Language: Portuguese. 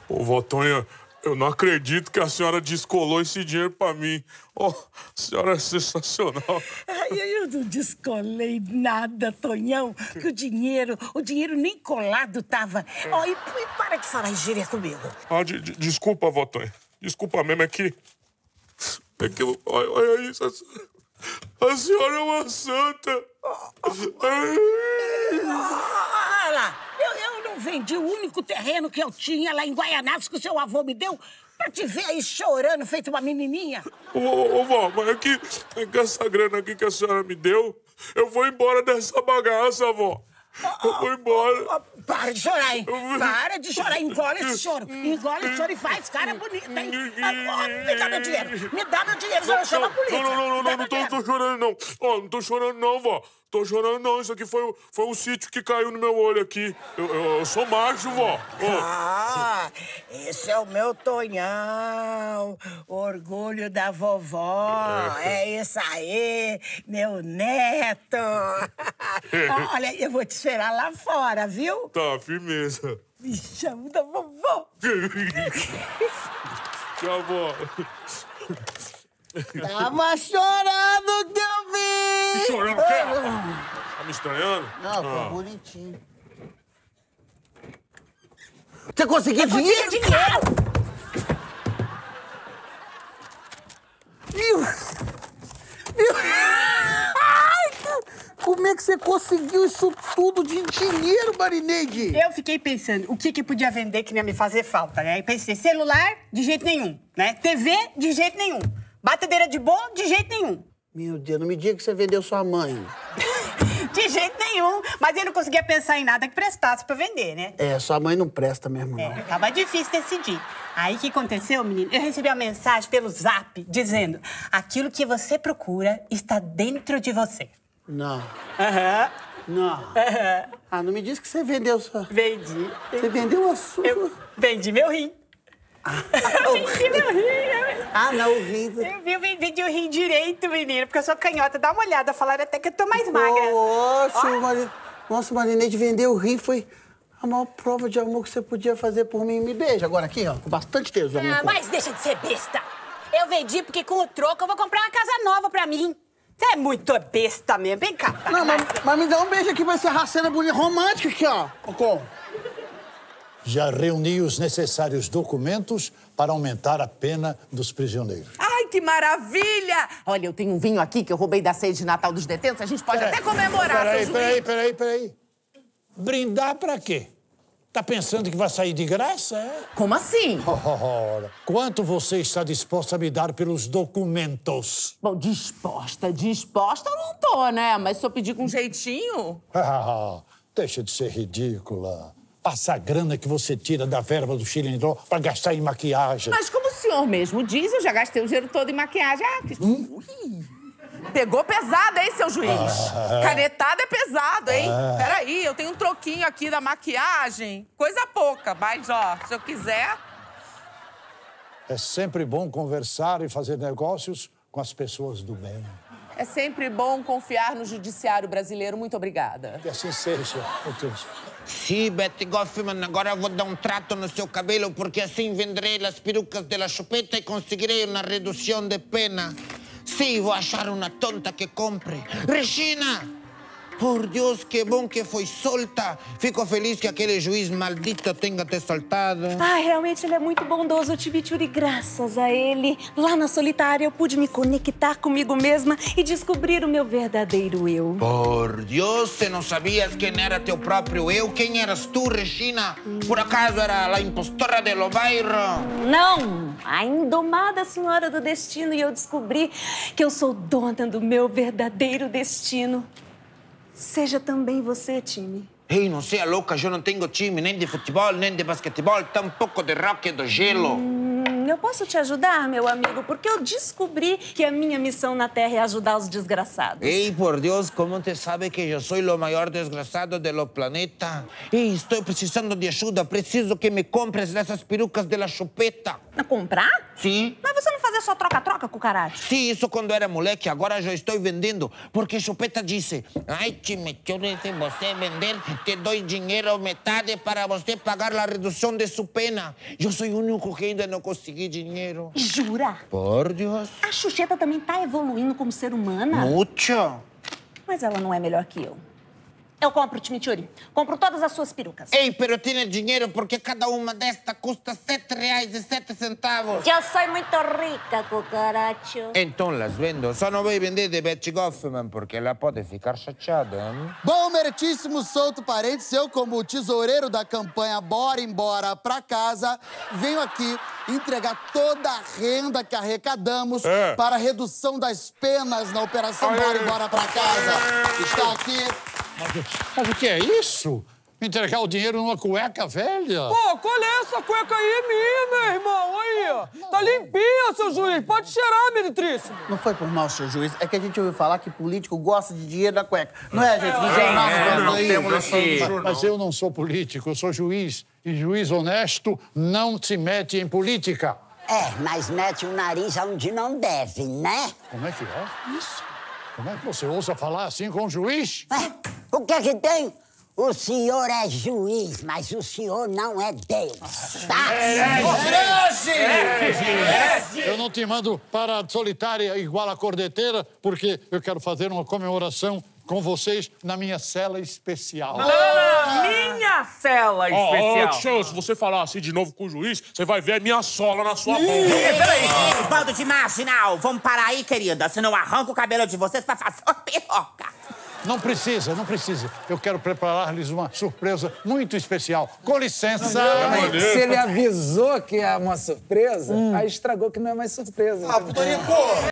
Ô, vó Tonha, eu não acredito que a senhora descolou esse dinheiro pra mim. Ó, a senhora é sensacional. Ai, eu não descolei nada, Tonhão, que o dinheiro nem colado tava. Ó, e para de falar gíria comigo. Ah, desculpa, vó Tonha. Desculpa mesmo, é que olha isso, a senhora é uma santa. Olha lá, eu não vendi o único terreno que eu tinha lá em Guaianazes que o seu avô me deu pra te ver aí chorando, feito uma menininha. Ô, vó, mas é que essa grana aqui que a senhora me deu, eu vou embora dessa bagaça, vó. Eu vou embora. Para de chorar, hein? Para de chorar. Engole esse choro. Engole esse choro e faz cara bonita, hein? Me dá meu dinheiro. Me dá meu dinheiro, senão eu chamo a polícia. Não tô chorando, não. Ó, não tô chorando, não, vó. Tô chorando, não. Isso aqui foi um sítio que caiu no meu olho aqui. Eu sou macho, vó. Ah, esse é o meu Tonhão. Orgulho da vovó. É isso aí, meu neto. Olha, eu vou te esperar lá fora, viu? Tá, firmeza. Me chamo da vovó. Tchau, vó. Tava chorando que eu vi! Chorando o quê? Tá me estranhando? Não, foi bonitinho. Você conseguiu dinheiro? Viu? Ai, como é que você conseguiu isso tudo de dinheiro, Marineide? Eu fiquei pensando o que podia vender que não ia me fazer falta, né? E pensei, celular, de jeito nenhum, né? TV, de jeito nenhum. Batedeira de bolo, de jeito nenhum. Meu Deus, não me diga que você vendeu sua mãe. De jeito nenhum. Mas eu não conseguia pensar em nada que prestasse pra vender, né? É, sua mãe não presta mesmo, não. Tava difícil decidir. Aí, o que aconteceu, menino? Eu recebi uma mensagem pelo Zap dizendo aquilo que você procura está dentro de você. Não. Não. Ah, não me diz que você vendeu sua... Vendi. Você vendeu a sua... Eu vendi meu rim. Eu vendi meu rim. Ah, não, o rim. Eu vendi o rim direito, menino, porque eu sou canhota. Dá uma olhada, falaram até que eu tô mais magra. Ótimo, Nossa, Marineide, vender o rim foi a maior prova de amor que você podia fazer por mim. Me beija agora aqui, ó, com bastante tesão. Mas deixa de ser besta. Eu vendi porque com o troco eu vou comprar uma casa nova pra mim. Você é muito besta mesmo. Vem cá. Não, mas me dá um beijo aqui, vai ser a cena bonita, romântica aqui, ó. Cocô. Já reuni os necessários documentos para aumentar a pena dos prisioneiros. Ai, que maravilha! Olha, eu tenho um vinho aqui que eu roubei da ceia de Natal dos detentos. A gente pode até comemorar, seu juiz. Peraí. Brindar pra quê? Tá pensando que vai sair de graça, é? Como assim? Ora, quanto você está disposta a me dar pelos documentos? Bom, disposta eu não tô, né? Mas se eu pedir com jeitinho... Deixa de ser ridícula. Passa a grana que você tira da verba do Chilindró pra gastar em maquiagem. Mas como o senhor mesmo diz, eu já gastei o dinheiro todo em maquiagem. Ui, pegou pesado, hein, seu juiz? Canetada é pesado, hein? Peraí, eu tenho um troquinho aqui da maquiagem. Coisa pouca, mas, ó, se eu quiser... É sempre bom conversar e fazer negócios com as pessoas do bem. É sempre bom confiar no judiciário brasileiro. Muito obrigada. E assim seja. Sì, Betty Goffman, agora eu vou dar um trato no seu cabelo, porque assim venderei as perucas de la Chupeta e conseguirei uma redução de pena. Sim, vou achar uma tonta que compre. Regina! Por Deus, que bom que foi solta. Fico feliz que aquele juiz maldito tenha te soltado. Ah, realmente ele é muito bondoso, Tibituri. Graças a ele, lá na solitária eu pude me conectar comigo mesma e descobrir o meu verdadeiro eu. Por Deus, você não sabias quem era teu próprio eu? Quem eras tu, Regina? Por acaso era a impostora de Lo Bairro? Não! A indomada senhora do destino, e eu descobri que eu sou dona do meu verdadeiro destino. Seja também você, time. Ei, não seja louca, eu não tenho time nem de futebol, nem de basquetebol, tampouco de rock do gelo. Eu posso te ajudar, meu amigo? Porque eu descobri que a minha missão na Terra é ajudar os desgraçados. Ei, por Deus, como te sabe que eu sou o maior desgraçado do planeta? Ei, estou precisando de ajuda. Preciso que me compres essas perucas de la Chupeta. Comprar? Sim. Mas você não fazia só troca-troca com o Karate? Sim, isso quando era moleque. Agora já estou vendendo. Porque Chupeta disse: ai, Chimichurri, se você vender, te dou dinheiro metade para você pagar a redução de sua pena. Eu sou o único que ainda não consegui dinheiro. Jura? Por Deus. A Xuxeta também tá evoluindo como ser humana? Mucho. Mas ela não é melhor que eu. Eu compro, Chimichurri. Compro todas as suas perucas. Ei, pero tiene dinheiro porque cada uma desta custa R$7,07. Eu sou muito rica, cucaracho. Então las vendo. Só não vou vender de Betty Goffman porque ela pode ficar chateada. Bom, meritíssimo Souto Parentes, eu, como tesoureiro da campanha Bora Embora Pra Casa, venho aqui entregar toda a renda que arrecadamos para a redução das penas na Operação Bora Embora Pra Casa. Está aqui... Mas o que é isso? Entregar o dinheiro numa cueca velha? Pô, colhe essa cueca aí, é minha, meu irmão. Aí, ó. Tá limpinha, seu juiz. Pode cheirar, meritríssimo. Não foi por mal, seu juiz. É que a gente ouviu falar que político gosta de dinheiro da cueca. Não é, gente? No jornal, Mas eu não sou político, eu sou juiz. E juiz honesto não se mete em política. Mas mete o nariz onde não deve, né? Como é que é? Isso. Como é que você ousa falar assim com o juiz? O que é que tem? O senhor é juiz, mas o senhor não é Deus, tá? Eu não te mando para a solitária igual a cordeteira, porque eu quero fazer uma comemoração com vocês na minha cela especial. Minha cela especial. Se você falar assim de novo com o juiz, você vai ver a minha sola na sua mão. Peraí, bando de marginal, vamos parar aí, querida, senão eu arranco o cabelo de vocês pra fazer uma piroca. Não precisa, não precisa. Eu quero preparar-lhes uma surpresa muito especial. Com licença. Se ele avisou que é uma surpresa, aí estragou que não é mais surpresa. Tonico!